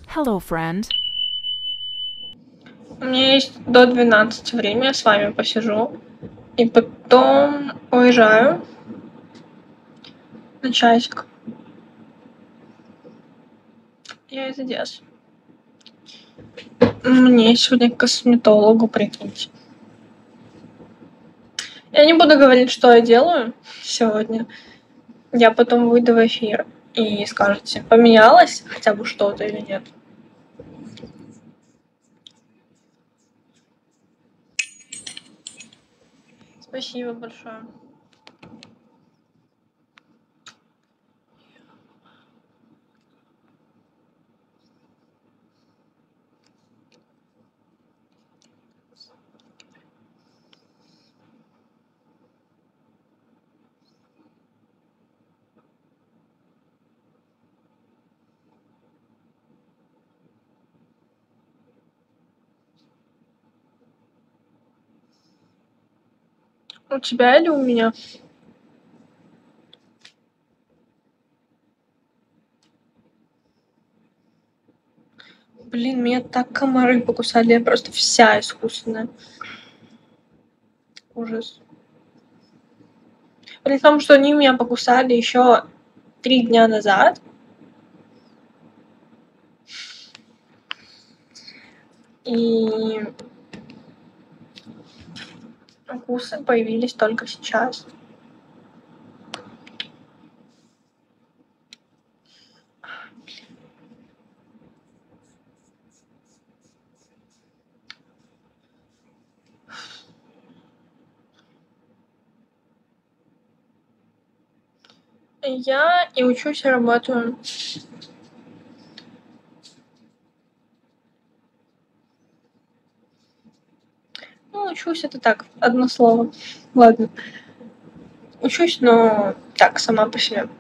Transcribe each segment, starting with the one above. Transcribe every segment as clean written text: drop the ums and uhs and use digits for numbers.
Hello, friend. У меня есть до 12 время, я с вами посижу. И потом уезжаю на часик. Я из Одессы. Мне сегодня к косметологу, прикиньте. Я не буду говорить, что я делаю сегодня. Я потом выйду в эфир и скажете, поменялось хотя бы что-то или нет. Спасибо большое. У тебя или у меня? Блин, меня так комары покусали, я просто вся искусственная. Ужас. При том, что они меня покусали еще 3 дня назад. И укусы появились только сейчас. Я и учусь, и работаю. Ну, учусь это так, одно слово. Ладно. Учусь, но так, сама по себе.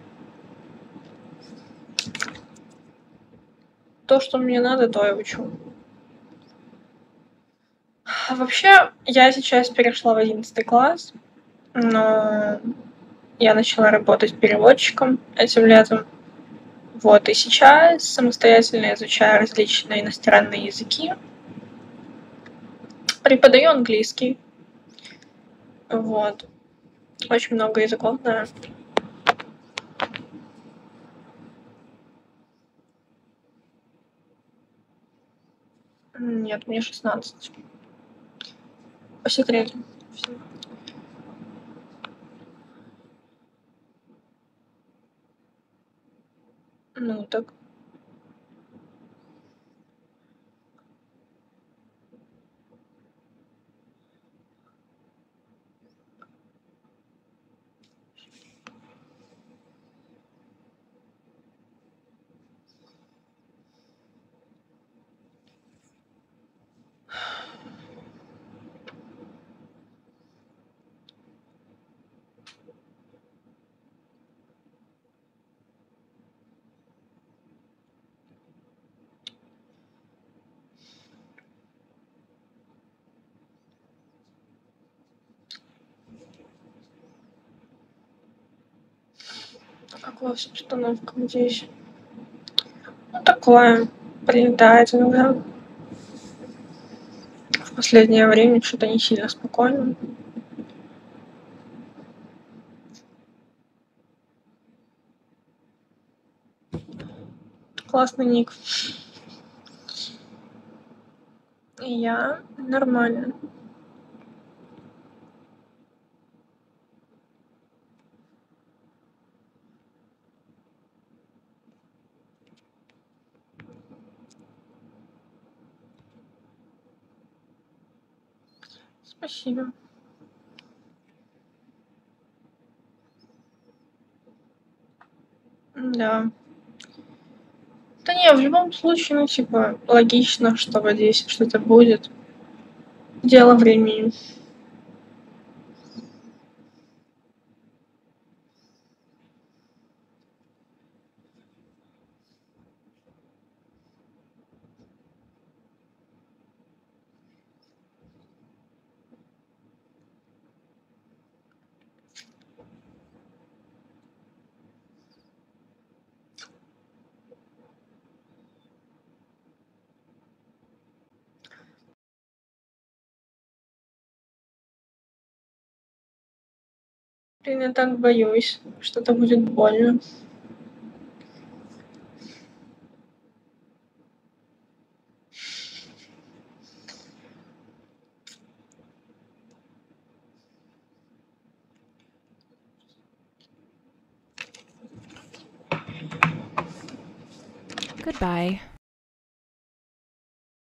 То, что мне надо, то я учу. А вообще, я сейчас перешла в 11 класс, но я начала работать переводчиком этим летом. Вот, и сейчас самостоятельно изучаю различные иностранные языки. Преподаю английский. Вот. Очень много языков знаю. Нет, мне 16. По секрету. Всё. Ну, так. А как у вас обстановка здесь? Ну, такое. Прилетает иногда. В последнее время что-то не сильно спокойно. Классный ник. И я нормально. Спасибо. Да. Да не, в любом случае, ну, типа, логично, что в Одессе что-то будет. Дело времени. Блин, я так боюсь, что это будет больно. Goodbye.